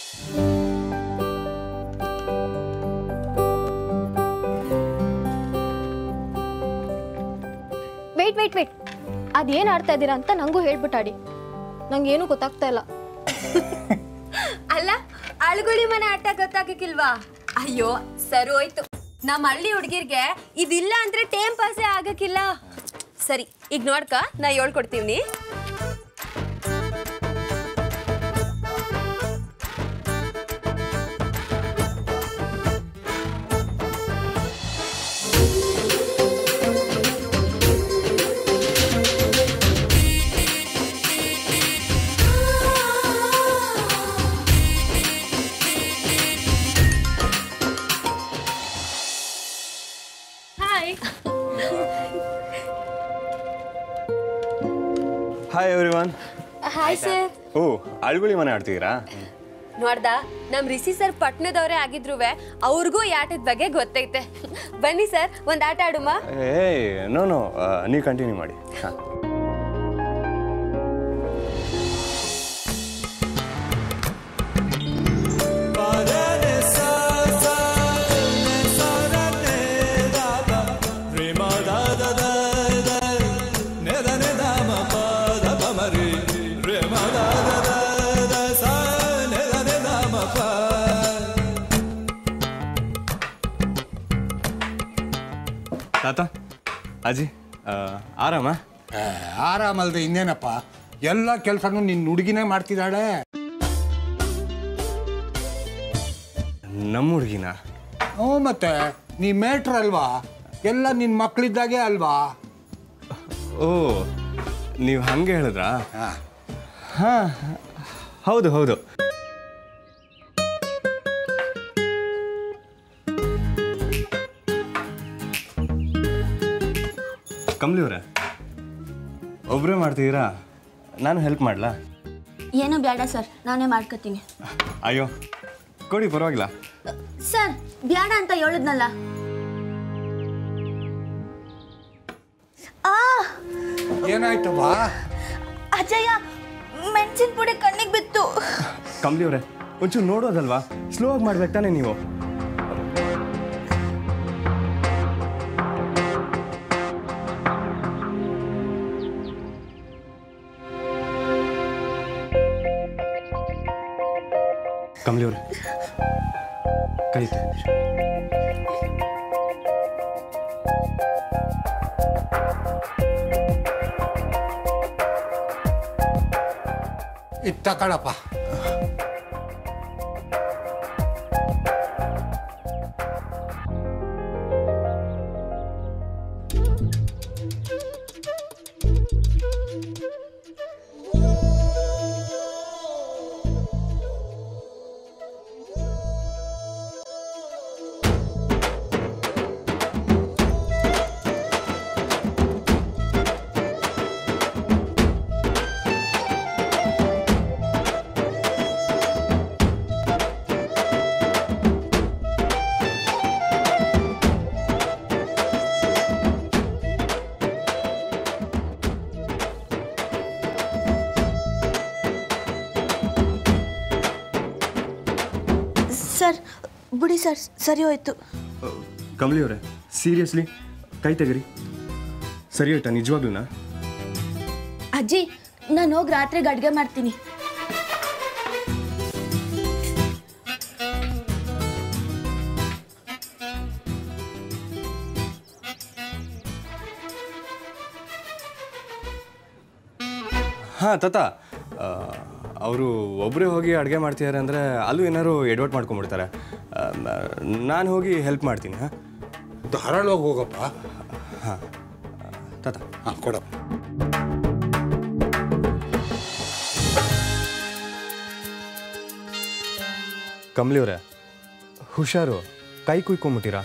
Wait ಅದೇನು ಆಡ್ತಾ ಇದ್ದೀರಾ ಅಂತ ನಂಗೂ ಹೇಳ್ಬಿಟ್ಟಾಡಿ. ನಂಗೇನು ಗೊತ್ತಾಗ್ತಾ ಇಲ್ಲ. ಅಲ್ಲ, ಅಳ್ಗುಳಿ ಮನೆ ಆಟ ಗೊತ್ತಾಗಕ್ಕಿಲ್ವಾ? ಅಯ್ಯೋ ಸರಿ ಹೋಯ್ತು. ನಮ್ಮ ಹಳ್ಳಿ ಹುಡುಗಿರ್ಗೆ ಇದಿಲ್ಲ ಅಂದ್ರೆ ಟೈಮ್ ಪಾಸೇ ಆಗಕ್ಕಿಲ್ಲ. ಸರಿ, ಈಗ ನೋಡ್ಕ ನಾ ಹೇಳ್ಕೊಡ್ತೀನಿ. Hi everyone. Hi sir. ಓ, ಅಳ್ಗುಳಿ ಮನೆ ಆಡ್ತಿದ್ದೀರಾ? ನೋಡ್ದ, ನಮ್ ರಿಷಿ ಸರ್ ಪಟ್ನದವ್ರೆ ಆಗಿದ್ರುವೆ ಅವ್ರಿಗೂ ಈ ಆಟದ ಬಗ್ಗೆ ಗೊತ್ತೈತೆ. ಬನ್ನಿ ಸರ್, ಒಂದ್ ಆಟ ಆಡುಮ. ನೋ ನೀವು ಕಂಟಿನ್ಯೂ ಮಾಡಿ. ತಾತ, ಅಜ್ಜಿ, ಆರಾಮ? ಆರಾಮಲ್ರಿ ಇನ್ನೇನಪ್ಪ, ಎಲ್ಲ ಕೆಲಸನೂ ನಿನ್ನ ಹುಡುಗಿನೇ ಮಾಡ್ತಿದ್ದಾಳೆ. ನಮ್ಮ ಹುಡುಗಿನ? ಹ್ಞೂ, ಮತ್ತೆ ನೀ ಮೇಟ್ರ್ ಅಲ್ವಾ, ಎಲ್ಲ ನಿನ್ನ ಮಕ್ಕಳಿದ್ದಾಗೆ ಅಲ್ವಾ? ಓ, ನೀವು ಹಂಗೆ ಹೇಳಿದ್ರಾ? ಹಾಂ, ಹೌದು. ಕಮಲಿ ಅವರೇ, ಒಬ್ಬರೇ ಮಾಡ್ತಿದ್ದೀರಾ? ನಾನು ಹೆಲ್ಪ್ ಮಾಡಲಾ? ಏನು ಬೇಡ ಸರ್, ನಾನೇ ಮಾಡ್ಕೋತೀನಿ. ಅಯ್ಯೋ ಕೊಡಿ, ಪರವಾಗಿಲ್ಲ. ಸರ್, ಬೇಡ ಅಂತ ಹೇಳಿದ್ನಲ್ಲ. ಏನಾಯ್ತು ಬಾ? ಅಜಯ, ಮೆಣಸಿನ ಪುಡಿ ಕಣ್ಣಿಗೆ ಬಿತ್ತು. ಕಮಲಿ ಅವರೇ, ಒಂಚೂರು ನೋಡೋದಲ್ವಾ? ಸ್ಲೋ ಆಗಿ ಮಾಡ್ಬೇಕು ತಾನೆ ನೀವು? ಕಮಲಿ ಅವರೇ, ಕೈ ಇದು ತಗೊಳಪ್ಪ. ಸರ್, ಬಿಡಿ ಸರ್, ಸರಿ ಹೋಯ್ತು. ಕಮಲಿ ಅವರೇ, ಸೀರಿಯಸ್ಲಿ ಕೈ ತೆಗರಿ. ಸರಿ ಹೋಯ್ತಾ ನಿಜವಾಗ್ಲೂನಾ? ಅಜ್ಜಿ, ನಾನು ಹೋಗಿ ರಾತ್ರಿಗೆ ಅಡುಗೆ ಮಾಡ್ತೀನಿ. ಹಾಂ ತಾತ, ಅವರು ಒಬ್ಬರೇ ಹೋಗಿ ಅಡುಗೆ ಮಾಡ್ತಿದ್ದಾರೆ ಅಂದರೆ ಅಲ್ಲೂ ಏನಾದ್ರು ಎಡವಟ್ ಮಾಡ್ಕೊಂಡ್ಬಿಡ್ತಾರೆ. ನಾನು ಹೋಗಿ ಹೆಲ್ಪ್ ಮಾಡ್ತೀನಿ. ಹಾಂ, ಧಾರಾಳವಾಗಿ ಹೋಗಪ್ಪ. ಹಾಂ ತಾತ. ಹಾಂ, ಕೊಡಪ್ಪ. ಕಮಲಿ ಅವರೇ, ಹುಷಾರು, ಕೈ ಕುಯ್ಕೊಂಬಿಟ್ಟಿರಾ?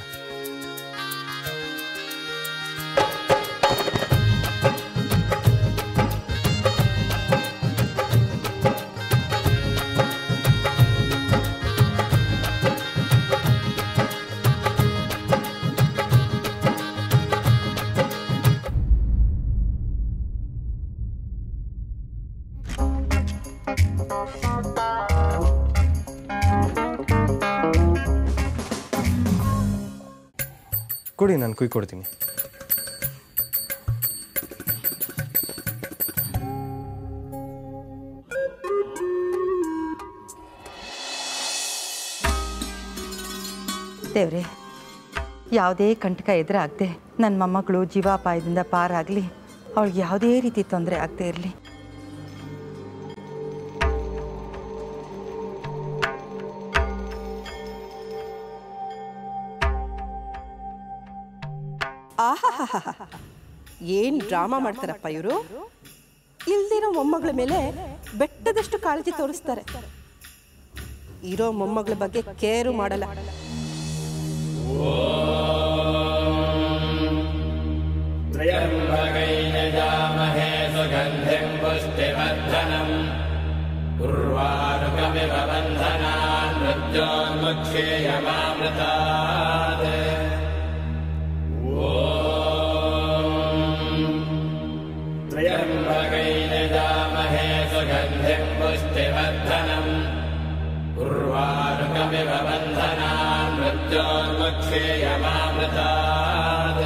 ಕೊಡಿ, ನಾನು ಕುಯ್ಕೊಡ್ತೀನಿ. ದೇವ್ರೆ, ಯಾವುದೇ ಕಂಟಕ ಎದುರಾಗದೆ ನನ್ನ ಮೊಮ್ಮಗಳು ಜೀವಾಪಾಯದಿಂದ ಪಾರಾಗಲಿ, ಅವಳಿಗೆ ಯಾವುದೇ ರೀತಿ ತೊಂದರೆ ಆಗದೆ ಇರಲಿ. ಆಹಾ, ಏನು ಡ್ರಾಮಾ ಮಾಡ್ತಾರಪ್ಪ ಇವರು. ಇಲ್ದಿರೋ ಮೊಮ್ಮಗಳ ಮೇಲೆ ಬೆಟ್ಟದಷ್ಟು ಕಾಳಜಿ ತೋರಿಸ್ತಾರೆ. ಇರೋ ಮೊಮ್ಮಗಳ ಬಗ್ಗೆ ಕೇರು ಮಾಡಲ್ಲ. ತ್ರಯಂಬಕೈರ್ಯಜಾಮಹೇ ಸುಗಂಧಿಂ ಪುಷ್ಟಿವರ್ಧನಂ ಉರ್ವಾರುಕಮಿವ ಬಂಧನಾನ್ ಮೃತ್ಯೋನ್ಮುಕ್ಷೇಯಮಾಮೃತಾತ್. ತ್ರಯಂಬಕೈರ್ಯಜಾಮಹೇ ಸುಗಂಧಿಂ ಪುಷ್ಟಿವರ್ಧನಂ ಉರ್ವಾರುಕಮಿವ ಬಂಧನಾನ್ ಮೃತ್ಯೋನ್ಮುಕ್ಷೇಯಮಾಮೃತಾತ್.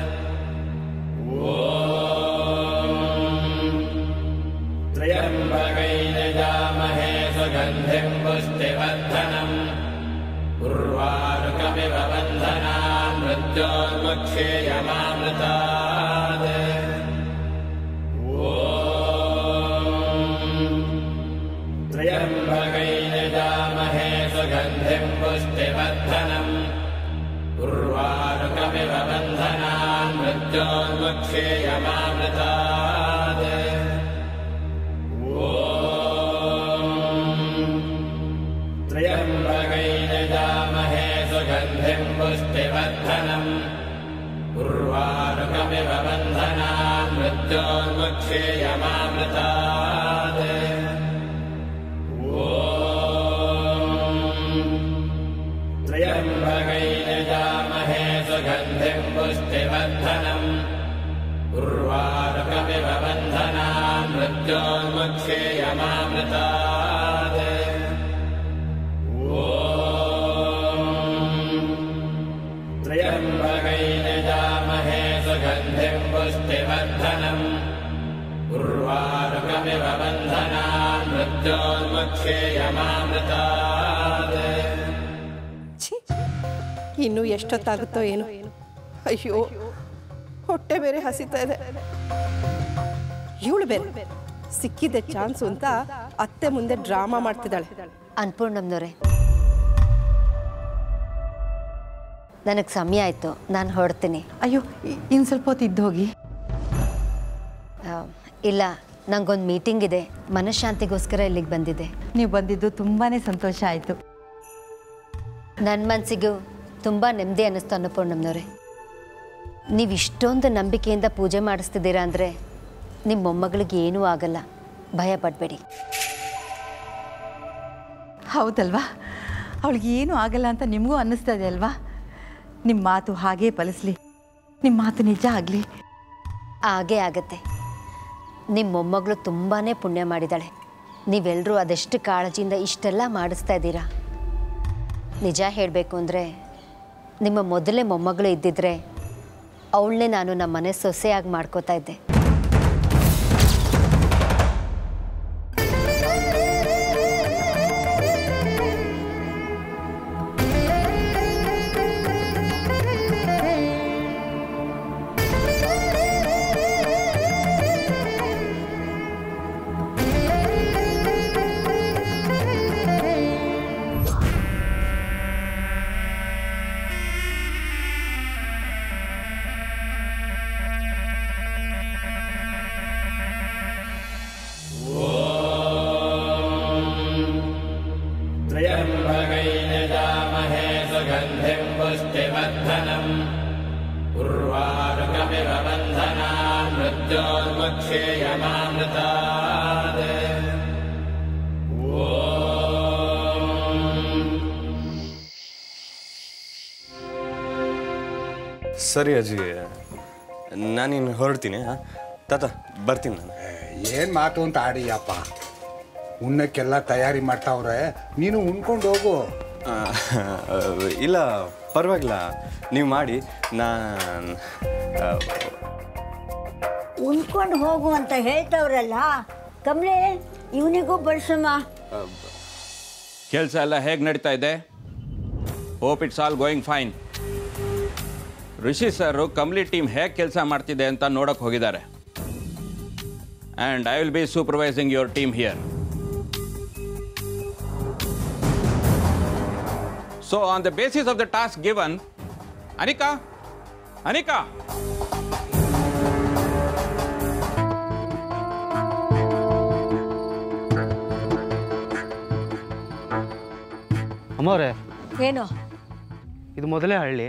ತ್ರಯಂಬಕೈರ್ಯಜಾಮಹೇ ಸುಗಂಧಿಂ ಪುಷ್ಟಿವರ್ಧನಂ ಉರ್ವಾರುಕಮಿವ ಬಂಧನಾನ್ ಮೃತ್ಯೋನ್ಮುಕ್ಷೇಯಮಾಮೃತಾತ್. ತ್ರಯಂಬಕೈರ್ಯಜಾಮಹೇ ಸುಗಂಧಿಂ ಪುಷ್ಟಿವರ್ಧನಂ ಉರ್ವಾರುಕಮಿವ ಬಂಧನಾನ್ ಮೃತ್ಯೋನ್ಮುಕ್ಷೇಯಮಾಮೃತಾತ್. ತ್ರಯಂಬಕೈರ್ಯಜಾಮಹೇ ಸುಗಂಧಿಂ ಪುಷ್ಟಿವರ್ಧನಂ ಉರ್ವಾರುಕಮಿವ ಬಂಧನಾನ್ ಮೃತ್ಯೋನ್ಮುಕ್ಷೇಯಮಾಮೃತಾತ್. ತ್ರಯಂಬಕೈರ್ಯಜಾಮಹೇ ಸುಗಂಧಿಂ ಪುಷ್ಟಿವರ್ಧನಂ ಉರ್ವಾರುಕಮಿವ ಬಂಧನಾನ್ ಮೃತ್ಯೋನ್ಮುಕ್ಷೇಯಮಾಮೃತಾತ್. ತ್ರಯಂಬಕೈರ್ಯಜಾಮಹೇ ಸುಗಂಧಿಂ ಪುಷ್ಟಿವರ್ಧನಂ ಉರ್ವಾರುಕಮಿವ ಬಂಧನಾನ್ ಮೃತ್ಯೋನ್ಮುಕ್ಷೇಯಮಾಮೃತಾತ್. ಇನ್ನು ಎಷ್ಟೊತ್ತಾಗುತ್ತೋ ಏನೋ. ಅಯ್ಯೋ, ಹೊಟ್ಟೆ ಬೇರೆ ಹಸಿತಾ ಇದೆ. ಇವಳು ಬೇರೆ ಸಿಕ್ಕಿದೆ ಚಾನ್ಸು ಅಂತ ಅತ್ತೆ ಮುಂದೆ ಡ್ರಾಮಾ ಮಾಡ್ತಿದ್ದಾಳೆ. ಅನ್ಪೂರ್ಣಮ್ನವ್ರೆ, ನನಗೆ ಸಮಯ ಆಯಿತು, ನಾನು ಹೊರಡ್ತೀನಿ. ಅಯ್ಯೋ, ಇನ್ನು ಸ್ವಲ್ಪ ಹೊತ್ತು ಇದ್ದು ಹೋಗಿ. ಇಲ್ಲ, ನಂಗೊಂದು ಮೀಟಿಂಗ್ ಇದೆ, ಮನಃಶಾಂತಿಗೋಸ್ಕರ ಇಲ್ಲಿಗೆ ಬಂದಿದ್ದೆ. ನೀವು ಬಂದಿದ್ದು ತುಂಬಾ ಸಂತೋಷ ಆಯಿತು. ನನ್ನ ಮನಸ್ಸಿಗೂ ತುಂಬ ನೆಮ್ಮದಿ ಅನ್ನಿಸ್ತು ಅನ್ನಪೂರ್ಣಮ್ನವ್ರೆ. ನೀವು ಇಷ್ಟೊಂದು ನಂಬಿಕೆಯಿಂದ ಪೂಜೆ ಮಾಡಿಸ್ತಿದ್ದೀರಾ ಅಂದರೆ ನಿಮ್ಮ ಮೊಮ್ಮಗಳಿಗೆ ಏನೂ ಆಗಲ್ಲ, ಭಯ ಪಡಬೇಡಿ. ಹೌದಲ್ವಾ? ಅವಳಿಗೆ ಏನೂ ಆಗಲ್ಲ ಅಂತ ನಿಮಗೂ ಅನ್ನಿಸ್ತದೆ ಅಲ್ವಾ? ನಿಮ್ಮ ಮಾತು ಹಾಗೇ ಫಲಿಸ್ಲಿ, ನಿಮ್ಮ ಮಾತು ನಿಜ ಆಗಲಿ. ಹಾಗೇ ಆಗತ್ತೆ. ನಿಮ್ಮ ಮೊಮ್ಮಗಳು ತುಂಬಾ ಪುಣ್ಯ ಮಾಡಿದ್ದಾಳೆ. ನೀವೆಲ್ಲರೂ ಅದೆಷ್ಟು ಕಾಳಜಿಯಿಂದ ಇಷ್ಟೆಲ್ಲ ಮಾಡಿಸ್ತಾ ಇದ್ದೀರಾ. ನಿಜ ಹೇಳಬೇಕು ಅಂದರೆ ನಿಮ್ಮ ಮೊದಲೇ ಮೊಮ್ಮಗಳು ಇದ್ದಿದ್ರೆ ಅವಳನ್ನೇ ನಾನು ನಮ್ಮ ಮನೆ ಸೊಸೆಯಾಗಿ ಮಾಡ್ಕೋತಾ ಇದ್ದೆ. त्रयंबकैर्यजामहे सुगंधिं पुष्टिवर्धनम् उर्वारुकमिव बन्धनान् मृत्योन्मुक्षेयमामृतात्। ಸರಿ ಅಜ್ಜಿ, ನಾನಿನ್ನು ಹೊರಡ್ತೀನಿ. ತಾತ ಬರ್ತೀನಿ ನಾನು. ಏನು ಮಾತು ಅಂತ ಆಡಿಯಪ್ಪ. ಉಣ್ಣಕ್ಕೆಲ್ಲ ತಯಾರಿ ಮಾಡ್ತಾವ್ರೆ, ನೀನು ಉಣ್ಕೊಂಡು ಹೋಗು. ಇಲ್ಲ ಪರವಾಗಿಲ್ಲ, ನೀವು ಮಾಡಿ. ನಾನು ಉಣ್ಕೊಂಡು ಹೋಗು ಅಂತ ಹೇಳ್ತವ್ರಲ್ಲ, ಕಮಲೆ ಇವನಿಗೂ ಬಡಿಸಮ್ಮ. ಕೆಲಸ ಎಲ್ಲ ಹೇಗೆ ನಡೀತಾ ಇದೆ? Hope it's all going fine. Rishi sir ಕಮ್ಲಿ ಟೀಮ್ ಹೇಗೆ ಕೆಲಸ ಮಾಡ್ತಿದೆ ಅಂತ ನೋಡೋಕೆ ಹೋಗಿದ್ದಾರೆ. And I will be supervising your team here. So on the basis of the task given, Anika ಅಮ್ಮವ್ರೆ, ಏನು ಇದು ಮೊದಲೇ ಹಳ್ಳಿ.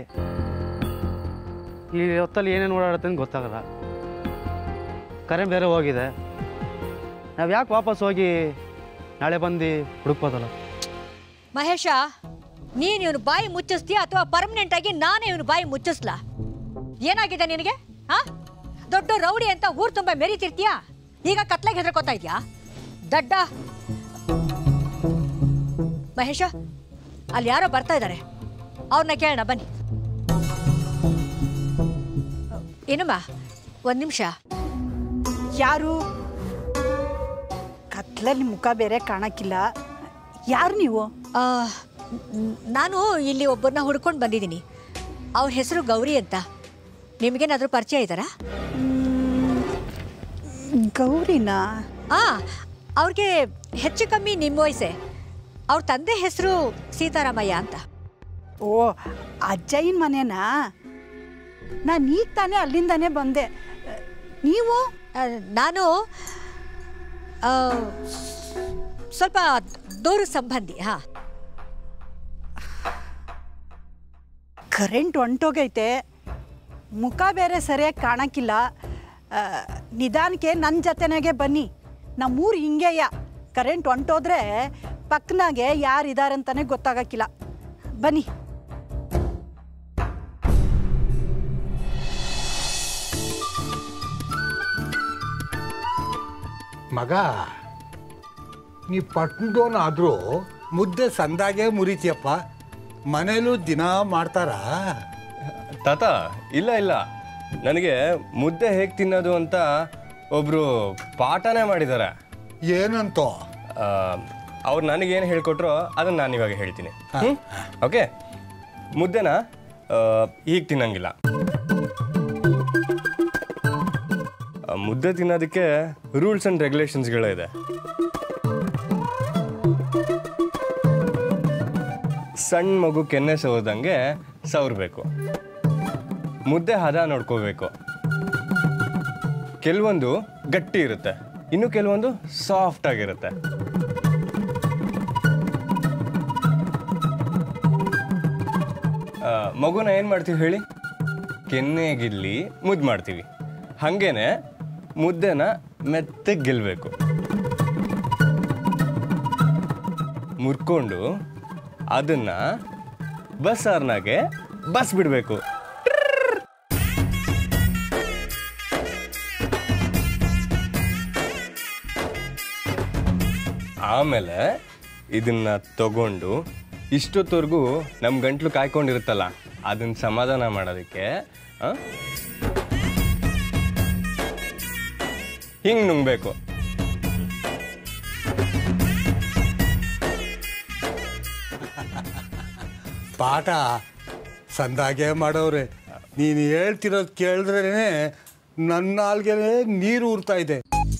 ಈ ಹೊತ್ತಲ್ಲಿ ಏನೇನು ಓಡಾಡುತ್ತೆ ಅಂತ ಗೊತ್ತಾಗಲ್ಲ. ಕರೆ ಬೇರೆ ಹೋಗಿದೆ. ನಾವು ಯಾಕೆ ವಾಪಸ್ ಹೋಗಿ ನಾಳೆ ಬಂದು ಹುಡುಕ್ಬೋದಲ್ಲ? ಮಹೇಶ, ನೀನು ಇವನು ಬಾಯಿ ಮುಚ್ಚಿಸ್ತೀಯ ಅಥವಾ ಪರ್ಮನೆಂಟ್ ಆಗಿ ನಾನೇ ಇವನು ಬಾಯಿ ಮುಚ್ಚಿಸ್ಲಾ? ಏನಾಗಿದೆ ನಿನಗೆ? ದೊಡ್ಡ ರೌಡಿ ಅಂತ ಊರು ತುಂಬ ಮೆರೀತಿರ್ತೀಯ, ಈಗ ಕತ್ಲಾಗ ಹೆದರ್ಕೋತಾ ಇದೆಯಾ ದಡ್ಡ? ಮಹೇಶ, ಅಲ್ಲಿ ಯಾರೋ ಬರ್ತಾ ಇದ್ದಾರೆ, ಅವ್ರನ್ನ ಕೇಳೋಣ ಬನ್ನಿ. ಏನಮ್ಮ, ಒಂದು ನಿಮಿಷ. ಯಾರು? ಕತ್ಲಲ್ಲಿ ಮುಖ ಬೇರೆ ಕಾಣಕ್ಕಿಲ್ಲ. ಯಾರು ನೀವು? ನಾನು ಇಲ್ಲಿ ಒಬ್ಬರನ್ನ ಹುಡ್ಕೊಂಡು ಬಂದಿದ್ದೀನಿ. ಅವ್ರ ಹೆಸರು ಗೌರಿ ಅಂತ. ನಿಮಗೇನಾದರೂ ಪರಿಚಯ ಇದ್ದಾರಾ? ಗೌರಿನಾ? ಅವ್ರಿಗೆ ಹೆಚ್ಚು ಕಮ್ಮಿ ನಿಮ್ಮ ವಯಸ್ಸೇ. ಅವ್ರ ತಂದೆ ಹೆಸರು ಸೀತಾರಾಮಯ್ಯ ಅಂತ. ಓ, ಅಜ್ಜಯ್ಯನ ಮನೆನಾ? ನಾನು ಈಗ ತಾನೇ ಅಲ್ಲಿಂದಾನೇ ಬಂದೆ. ನೀವು? ನಾನು ಸ್ವಲ್ಪ ದೂರ ಸಂಬಂಧಿ. ಕರೆಂಟ್ ಹೊಂಟೋಗೈತೆ, ಮುಖ ಬೇರೆ ಸರಿಯಾಗಿ ಕಾಣಕ್ಕಿಲ್ಲ. ನಿಧಾನಕ್ಕೆ ನನ್ನ ಜೊತೆನಾಗೆ ಬನ್ನಿ. ನಮ್ಮೂರು ಹಿಂಗೆಯ, ಕರೆಂಟ್ ಹೊಂಟೋದ್ರೆ ಪಕ್ಕನಾಗೆ ಯಾರಿದಾರಂತಾನೆ ಗೊತ್ತಾಗಕ್ಕಿಲ್ಲ. ಬನ್ನಿ. ಮಗ, ನೀ ಪಟ್ಟಣದವನಾದರೂ ಮುದ್ದೆ ಸಂದಾಗೆ ಮುರಿತೀಯಪ್ಪ. ಮನೇಲೂ ದಿನ ಮಾಡ್ತಾರಾ? ತಾತ, ಇಲ್ಲ, ನನಗೆ ಮುದ್ದೆ ಹೇಗೆ ತಿನ್ನೋದು ಅಂತ ಒಬ್ಬರು ಪಾಠನೇ ಮಾಡಿದ್ದಾರೆ. ಏನಂತೋ? ಅವ್ರು ನನಗೇನು ಹೇಳ್ಕೊಟ್ರೋ ಅದನ್ನು ನಾನು ಇವಾಗ ಹೇಳ್ತೀನಿ. ಓಕೆ, ಮುದ್ದೆನ ಹೀಗೆ ತಿನ್ನಂಗಿಲ್ಲ. ಮುದ್ದೆ ತಿನ್ನೋದಕ್ಕೆ ರೂಲ್ಸ್ ಆ್ಯಂಡ್ ರೆಗ್ಯುಲೇಷನ್ಸ್ಗಳಿದೆ. ಸಣ್ಣ ಮಗು ಕೆನ್ನೆ ಸವದಂಗೆ ಸವರಬೇಕು. ಮುದ್ದೆ ಹದ ನೋಡ್ಕೋಬೇಕು. ಕೆಲವೊಂದು ಗಟ್ಟಿ ಇರುತ್ತೆ, ಇನ್ನು ಕೆಲವೊಂದು ಸಾಫ್ಟ್ ಆಗಿರುತ್ತೆ. ಮಗುನ ಏನು ಮಾಡ್ತೀವಿ ಹೇಳಿ? ಕೆನ್ನೆಗಿಲ್ಲಿ ಮುದ್ದು ಮಾಡ್ತೀವಿ. ಹಾಗೇನೆ ಮುದ್ದೆನ ಮೆತ್ತಗೆ ಗೆಲ್ಲಬೇಕು. ಮುರ್ಕೊಂಡು ಅದನ್ನ ಬಸ್ಸಾರ್ನಾಗೆ ಬಸ್ ಬಿಡಬೇಕು. ಆಮೇಲೆ ಇದನ್ನ ತಗೊಂಡು ಇಷ್ಟೊತ್ತವರೆಗೂ ನಮ್ಮ ಗಂಟ್ಲು ಕಾಯ್ಕೊಂಡಿರುತ್ತಲ್ಲ, ಅದನ್ನ ಸಮಾಧಾನ ಮಾಡೋದಕ್ಕೆ ಹಿಂಗೆ ನುಂಗ್ಬೇಕು. ಪಾಠ ಸಂದಾಗೆ ಮಾಡೋರೆ. ನೀನು ಹೇಳ್ತಿರೋದು ಕೇಳಿದ್ರೇ ನನ್ನ ನಾಲ್ಗೆ ನೀರು ಊರ್ತಾ ಇದೆ.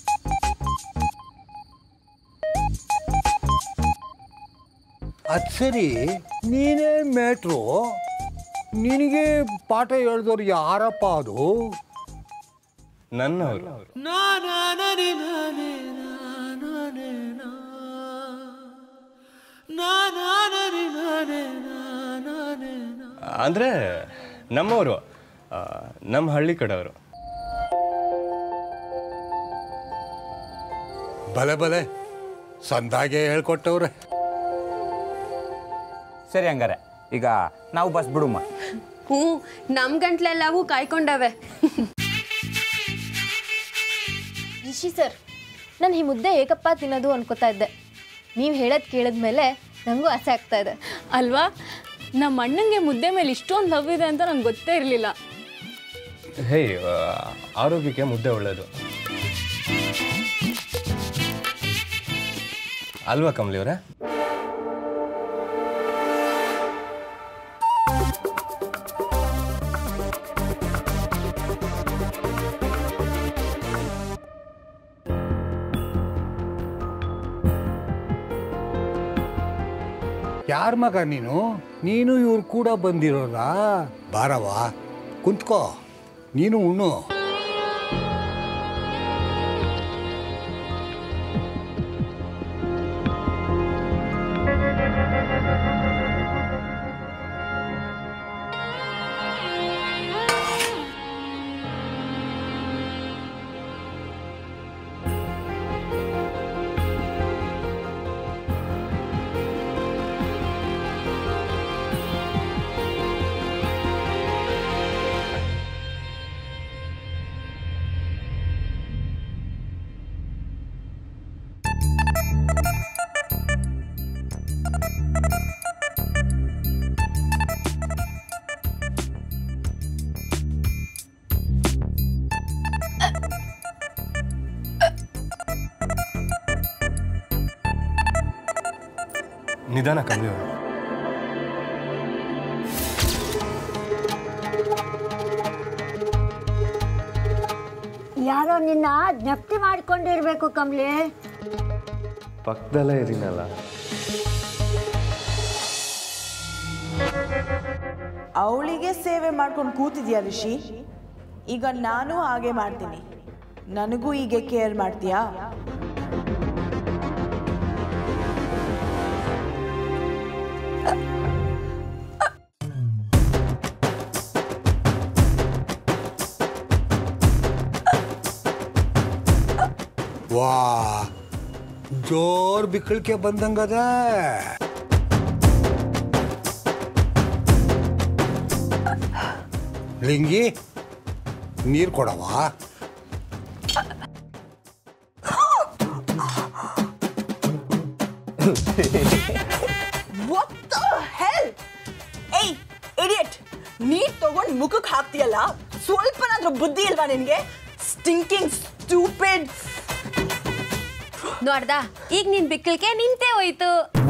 ಅದು ಸರಿ, ನೀನೇ ಮೇಟ್ರು, ನಿನಗೆ ಪಾಠ ಹೇಳಿದವ್ರು ಯಾರಪ್ಪ? ಅದು ನನ್ನವರು. ಅಂದರೆ ನಮ್ಮವರು, ನಮ್ಮ ಹಳ್ಳಿ ಕಡೆಯವರು. ಬಲೆ ಸಂದಾಗೆ ಹೇಳ್ಕೊಟ್ಟವ್ರೆ. ಸರಿ, ಹಂಗಾರೆ ಈಗ ನಾವು ಬಸ್ ಬಿಡುಮ್ಮ. ನಮ್ಮ ಗಂಟ್ಲೆಲ್ಲವೂ ಕಾಯ್ಕೊಂಡವೆ. ರಿಷಿ ಸರ್, ನಾನು ಈ ಮುದ್ದೆ ಏಕಪ್ಪ ತಿನ್ನೋದು ಅನ್ಕೋತಾ ಇದ್ದೆ. ನೀವು ಹೇಳೋದು ಕೇಳಿದ್ಮೇಲೆ ನನಗೂ ಆಸೆ ಆಗ್ತಾ ಇದೆ. ಅಲ್ವಾ? ನಮ್ಮ ಅಣ್ಣಂಗೆ ಮುದ್ದೆ ಮೇಲೆ ಇಷ್ಟೊಂದು ಲವ್ ಇದೆ ಅಂತ ನಂಗೆ ಗೊತ್ತೇ ಇರಲಿಲ್ಲ. ಹೇ, ಆರೋಗ್ಯಕ್ಕೆ ಮುದ್ದೆ ಒಳ್ಳೆಯದು ಅಲ್ವಾ ಕಮಲಿ ಅವರೇ? ಯಾರ ಮಗ ನೀನು? ನೀನು ಇವ್ರು ಕೂಡ ಬಂದಿರೋದಾ? ಬಾರವಾ, ಕುಂತ್ಕೋ, ನೀನು ಉಣ್ಣು. ನಿಧಾನ ಕಮ್ಮಿ ಅವರು. ಯಾರೋ ನಿನ್ನ ಜ್ಞಪ್ತಿ ಮಾಡ್ಕೊಂಡಿರ್ಬೇಕು ಕಮಲಿ. ಪಕ್ಕದಲ್ಲೇ ಇದೀನಲ್ಲ. ಅವಳಿಗೆ ಸೇವೆ ಮಾಡ್ಕೊಂಡು ಕೂತಿದ್ಯಾ ರಿಷಿ? ಈಗ ನಾನು ಹಾಗೆ ಮಾಡ್ತೀನಿ. ನನಗೂ ಹೀಗೆ ಕೇರ್ ಮಾಡ್ತೀಯಾ? ವಾ, ಜೋರ್ ಬಿಕ್ಕಳಿಕೆ ಬಂದಂಗದ. ಲಿಂಗಿ, ನೀರು ಕೊಡವಾ? What the hell? ಏಯ್ ಇಡಿಯಟ್, ನೀರ್ ತಗೊಂಡು ಮುಖಕ್ಕೆ ಹಾಕ್ತೀಯಲ್ಲ, ಸ್ವಲ್ಪನಾದ್ರೂ ಬುದ್ಧಿ ಇಲ್ವಾ ನಿನ್ಗೆ? Stinking stupid. ನೋಡ್ದಾ, ಈಗ ನಿನ್ ಬಿಕ್ಕಲ್ಕೆ ನಿಂತೇ ಹೋಯ್ತು.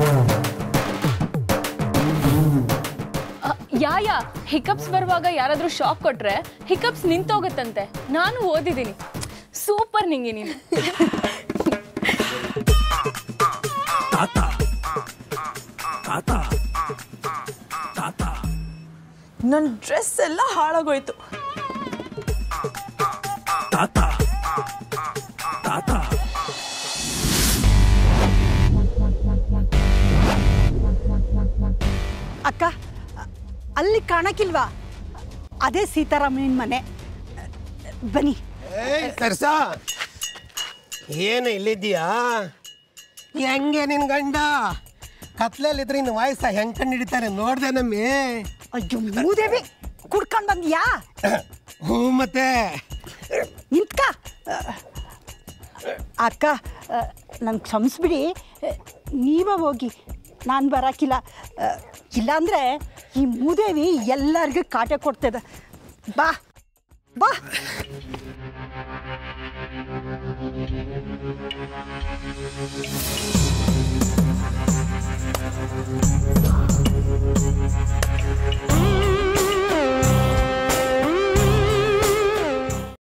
ಯಾ ಹಿಕಪ್ಸ್ ಬರುವಾಗ ಯಾರಾದ್ರೂ ಶಾಕ್ ಕೊಟ್ರೆ ಹಿಕಪ್ಸ್ ನಿಂತೋಗುತ್ತಂತೆ. ನಾನು ಓದಿದ್ದೀನಿ. ಸೂಪರ್ ನಿಂಗೆ ನೀನು. ನನ್ನ ಡ್ರೆಸ್ ಎಲ್ಲ ಹಾಳಾಗೋಯ್ತು. ಅಕ್ಕ, ಅಲ್ಲಿ ಕಾಣಕ್ಕಿಲ್ವಾ? ಅದೇ ಸೀತಾರಾಮನ ಮನೆ. ಬನ್ನಿ. ಸರ್ಸಾ, ಏನು ಇಲ್ಲಿದ್ದೀಯಾ? ಹೆಂಗೆ ನಿನ್ ಗಂಡ ಕತ್ಲಲ್ಲಿದ್ರೆ ಇನ್ನು ವಾಯ್ಸ ಹೆಂಗ್ ಕಂಡು ಹಿಡಿತಾರೆ ನೋಡ್ದೆ ನಮ್ಮಿ? ಅಯ್ಯೋ ಮೂದೇವಿ, ಕುಡ್ಕೊಂಡು ಬಂದ್ಯಾ? ಹ್ಞೂ, ಮತ್ತೆ ನಿಂತ್ಕ. ಅಕ್ಕ, ನನ್ಗೆ ಕ್ಷಮಿಸ್ಬಿಡಿ, ನೀವ ಹೋಗಿ, ನಾನು ಬರೋಕ್ಕಿಲ್ಲ. ಇಲ್ಲಾಂದರೆ ಈ ಮೂದೇವಿ ಎಲ್ಲರಿಗೂ ಕಾಟೆ ಕೊಡ್ತದೆ. ಬಾ ಬಾ.